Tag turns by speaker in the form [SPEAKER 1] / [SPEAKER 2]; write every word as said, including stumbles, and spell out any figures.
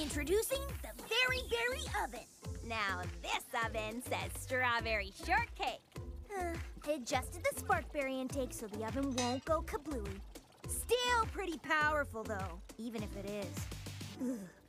[SPEAKER 1] Introducing the Very Berry Oven.
[SPEAKER 2] Now this oven says strawberry shortcake.
[SPEAKER 1] Uh, I adjusted the sparkberry intake so the oven won't go kablooey. Still pretty powerful, though, even if it is. Ugh.